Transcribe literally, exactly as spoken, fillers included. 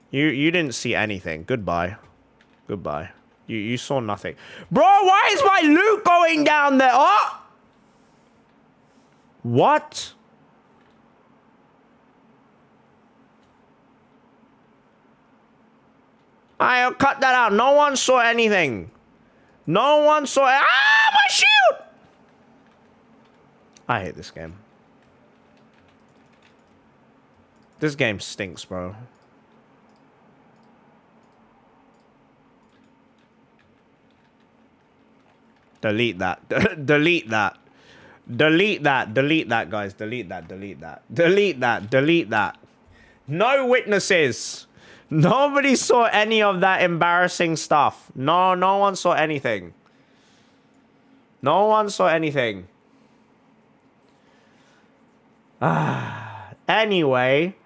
You you didn't see anything. Goodbye. Goodbye. You you saw nothing. Bro, why is my loot going down there? Oh! What? I'll cut that out. No one saw anything. No one saw... Ah, my shield! I hate this game. This game stinks, bro. Delete that. Delete that. Delete that. Delete that, guys. Delete that. Delete that. Delete that. Delete that. No witnesses. Nobody saw any of that embarrassing stuff. No, no one saw anything. No one saw anything. Ah. Anyway...